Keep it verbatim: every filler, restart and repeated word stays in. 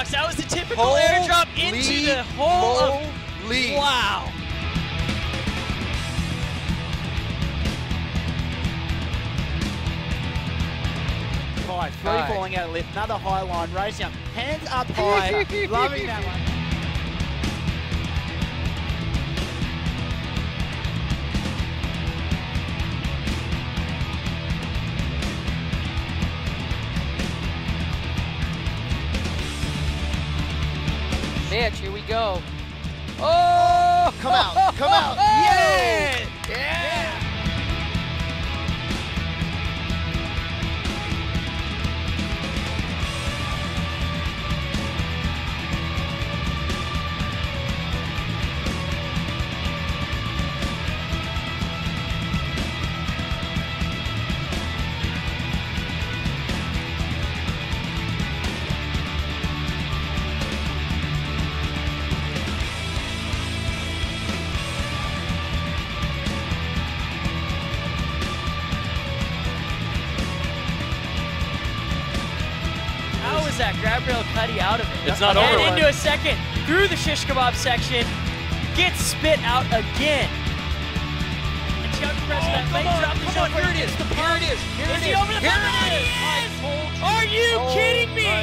trucks. That was the typical Holy airdrop into the hole of... moly. Wow. High, free High. falling out of lift, another high line, racing up, hands up high, loving that one. Mitch, here we go. Oh! Come out, come out, yeah! Yeah! How was that? Gabriel Cuddy out of it. It's not and over. into a second, through the shish kebab section, gets spit out again. And Chuck press that come fake on, drop. come on, here it is, here it is, here Is it he is, over the here front? it He is. is! I told you. Are you Oh kidding me? my